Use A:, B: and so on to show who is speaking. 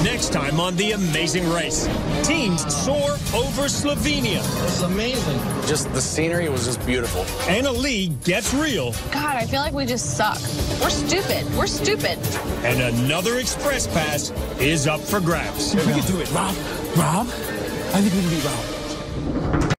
A: Next time on The Amazing Race, teams soar over Slovenia.
B: It's amazing.
C: Just the scenery was just beautiful.
A: Anna Leigh gets real.
D: God, I feel like we just suck. We're stupid. We're stupid.
A: And another Express Pass is up for grabs.
E: We can do it, Rob. Rob? I think we can beat Rob.